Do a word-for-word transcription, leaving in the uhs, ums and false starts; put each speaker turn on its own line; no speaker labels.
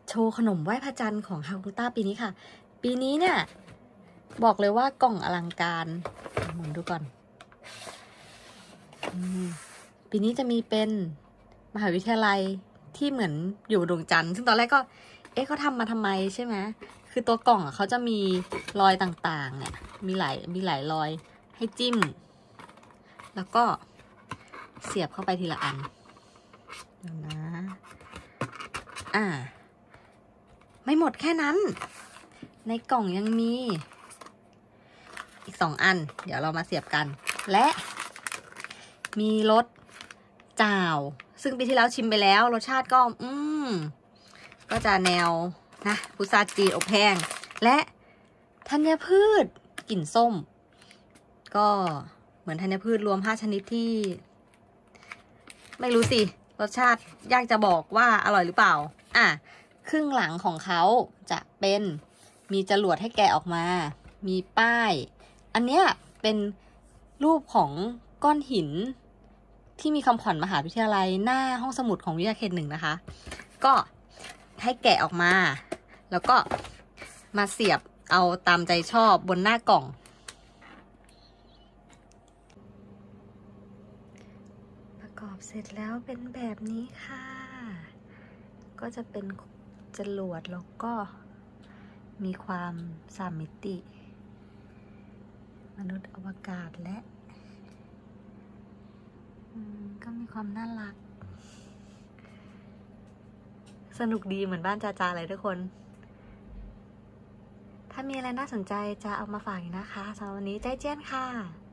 โชว์ขนมไหว้พระจันทร์ของฮากุต้าปีนี้ค่ะปีนี้เนี่ยบอกเลยว่ากล่องอลังการหมุนดูก่อนปีนี้จะมีเป็นมหาวิทยาลัยที่เหมือนอยู่ดวงจันทร์ซึ่งตอนแรกก็เอ๊ะเขาทำมาทำไมใช่ไหมคือตัวกล่องอ่ะเขาจะมีรอยต่างๆเนี่ยมีหลายมีหลายรอยให้จิ้มแล้วก็เสียบเข้าไปทีละอันเดี๋ยวนะอ่าไม่หมดแค่นั้นในกล่องยังมีอีกสองอันเดี๋ยวเรามาเสียบกันและมีรสจ่าวซึ่งปีที่แล้วชิมไปแล้วรสชาติก็อืมก็จะแนวนะพุทราจีนอบแห้งและธัญพืชกลิ่นส้มก็เหมือนธัญพืชรวมห้าชนิดที่ไม่รู้สิรสชาติยากจะบอกว่าอร่อยหรือเปล่าอ่ะครึ่งหลังของเขาจะเป็นมีจรวดให้แกะออกมามีป้ายอันเนี้ยเป็นรูปของก้อนหินที่มีคำขวัญมหาวิทยาลัยหน้าห้องสมุดของวิทยาเขตหนึ่งนะคะก็ให้แกะออกมาแล้วก็มาเสียบเอาตามใจชอบบนหน้ากล่องประกอบเสร็จแล้วเป็นแบบนี้ค่ะก็จะเป็นจรวดแล้วก็มีความสามมิติมนุษย์อวกาศและก็มีความน่ารักสนุกดีเหมือนบ้านจาจาเลยทุกคนถ้ามีอะไรน่าสนใจจะเอามาฝากอีกนะคะสำหรับวันนี้ใจเจี้ยนค่ะ